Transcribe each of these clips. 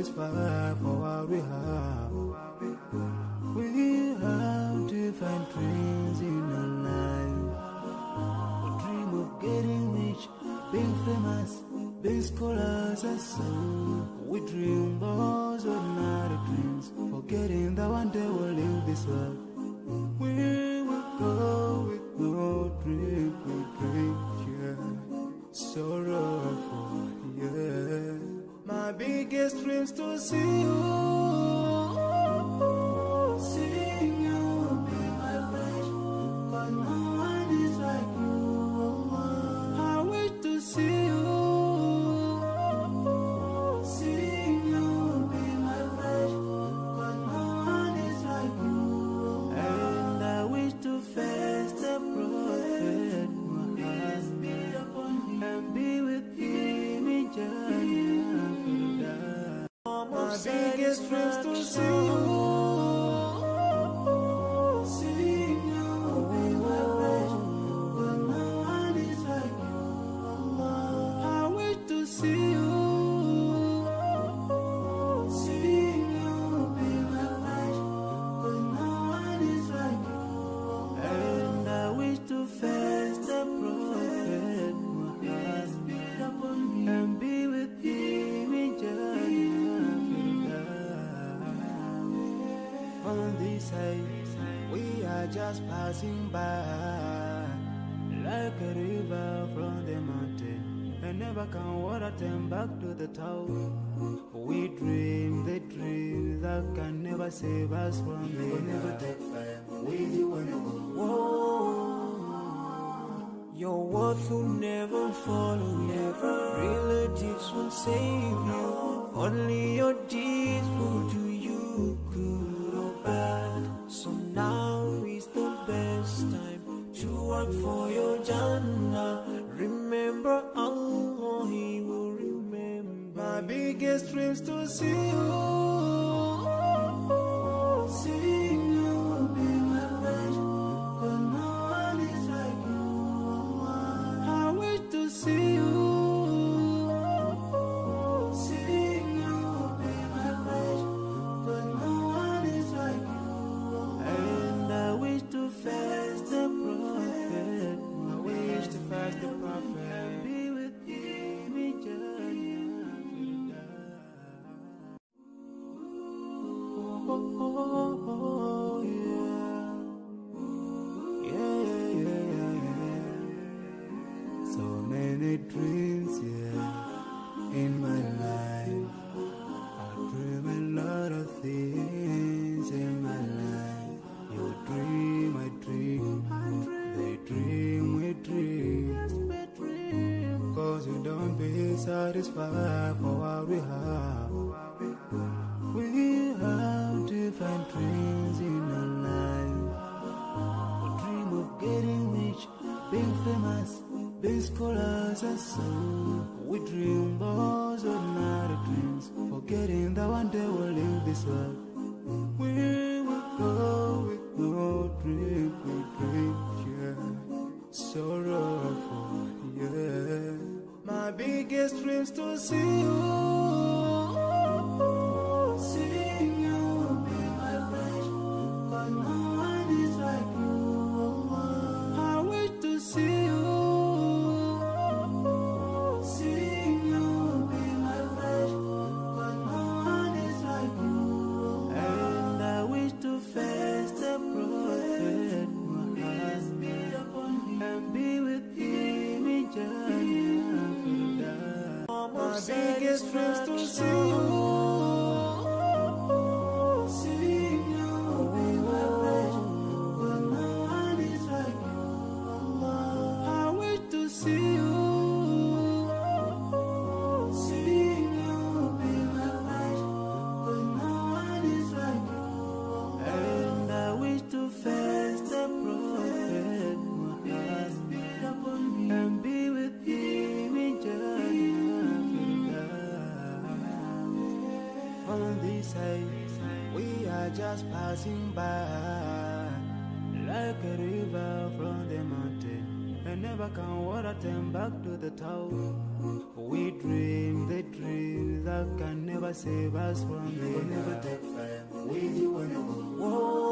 satisfied for what we have. We have different dreams in our life. We dream of getting rich, being famous, being scholars and so. We dream those ordinary dreams, forgetting that one day we'll leave this world. We will go with no dream, yeah. Sorrowful, yeah. My biggest dreams to see you, seeing you be my friend, 'cause no one is like you. I wish to see you, seeing you be my friend, 'cause no one is like you. And I wish to face the prophet Muhammad and be with him in Jannah. My biggest dreams to see you, seeing you be my friend, 'cause no one is like you. I wish to see you, seeing you be my friend, 'cause no one is like you. And I wish to face the prophet Muhammad and be with him in Jannah. On this side, we are just passing by, like a river from the mountain, and never can water turn back to the town. We dream the dreams that can never save us from the never take fire with you when you go. Your worth will never follow, never. Relatives won't save you. Only your deeds will do you good or bad. So now is the best time to work for your Jannah. Remember Allah, He will remember. My biggest dreams to see you, seeing you be my friend, 'cause no one is like you. I wish to see you, seeing you be my friend, 'cause no one is like you. And I wish to face the prophet. I wish to face the prophet, be with him in Jannah. Oh, yeah. So many dreams, yeah, in my life. I dream a lot of things in my life. You dream, I dream, they dream, we dream. 'Cause we don't be satisfied for what we have. We have different dreams in our life. We dream of getting rich, being famous, being scholars and so. We dream those ordinary dreams, forgetting that one day we'll leave this world. We will go with no dream, yeah. Sorrowful, yeah. My biggest dreams to see you, seeing you be my friend, 'cause no one is like you. I wish to see you, seeing you be my friend, 'cause no one is like you. And I wish to face the prophet Muhammad and be with him in Jannah. My biggest dreams to see you, seeing you be my friend, 'cause no one is like you. I wish to see you, seeing you be my friend, 'cause no one is like you. And I wish to face the prophet Muhammad and be with him in Jannah. On this side, we are just passing by, like a river from the mountain, and never can water them back to the town. We dream the dreams that can never save us from it. Will never take fire with you when you go.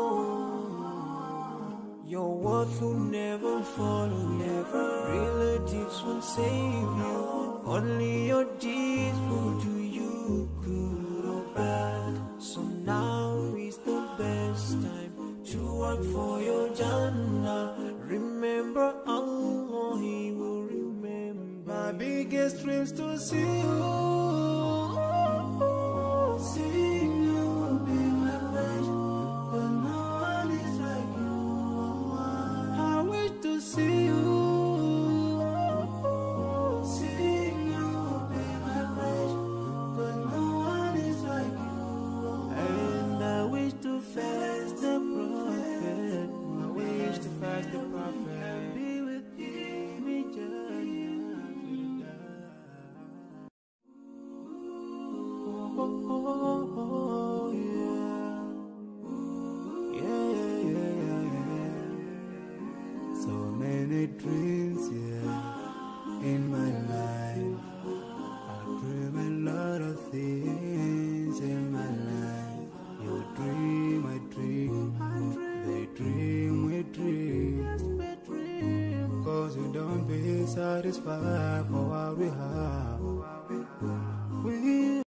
Your words will never follow, never. Relatives won't save you. Only your deeds will do you good or bad. So now is the best time to work for your Jannah. Remember Allah, He will remember. My biggest dreams to see you. Seeing you will be my wish, but no one is like you. I wish to see you. Seeing you will be my wish, but no one is like you. And I wish to fast the prophet. I wish to fast the prophet and be with him eternally. Oh, yeah. So many dreams, in my life. I dream a lot of things in my life. You dream, I dream. They dream, we dream. Cause we don't be satisfied for what we have.